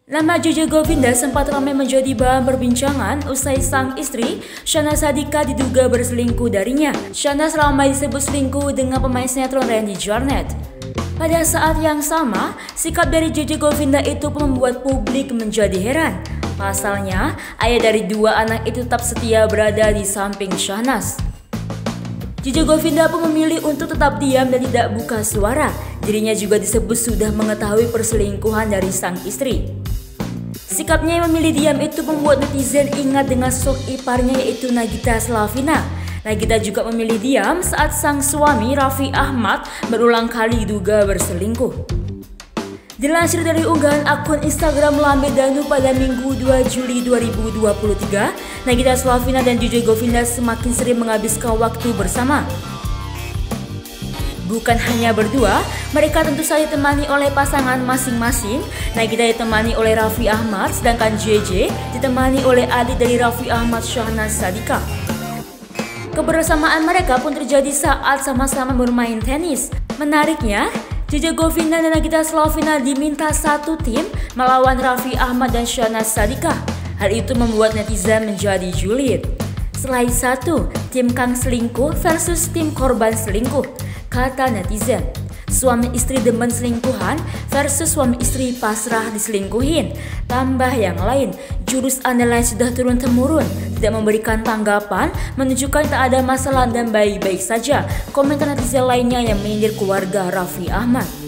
Nama Jojo Govinda sempat ramai menjadi bahan perbincangan usai sang istri, Syahnaz Sadiqah, diduga berselingkuh darinya. Syahnaz ramai disebut selingkuh dengan pemain sinetron Randy Jarnet. Pada saat yang sama, sikap dari Jojo Govinda itu pun membuat publik menjadi heran. Pasalnya, ayah dari dua anak itu tetap setia berada di samping Syahnaz. Jojo Govinda pun memilih untuk tetap diam dan tidak buka suara. Dirinya juga disebut sudah mengetahui perselingkuhan dari sang istri. Sikapnya yang memilih diam itu membuat netizen ingat dengan sosok iparnya yaitu Nagita Slavina. Nagita juga memilih diam saat sang suami Raffi Ahmad berulang kali diduga berselingkuh. Dilansir dari unggahan akun Instagram Lambe Danu pada Minggu 2 Juli 2023, Nagita Slavina dan Jojo Govinda semakin sering menghabiskan waktu bersama. Bukan hanya berdua, mereka tentu saja ditemani oleh pasangan masing-masing. Nagita ditemani oleh Raffi Ahmad, sedangkan JJ ditemani oleh adik dari Raffi Ahmad, Syahnaz Sadiqah. Kebersamaan mereka pun terjadi saat sama-sama bermain tenis. Menariknya, Jojo Govinda dan Nagita Slavina diminta satu tim melawan Raffi Ahmad dan Syahnaz Sadiqah. Hal itu membuat netizen menjadi julid. Selain satu, tim Kang selingkuh versus tim korban selingkuh, kata netizen. Suami istri demen selingkuhan versus suami istri pasrah diselingkuhin. Tambah yang lain, jurus andalan sudah turun-temurun, tidak memberikan tanggapan, menunjukkan tak ada masalah dan baik-baik saja. Komentar netizen lainnya yang menyindir keluarga Raffi Ahmad.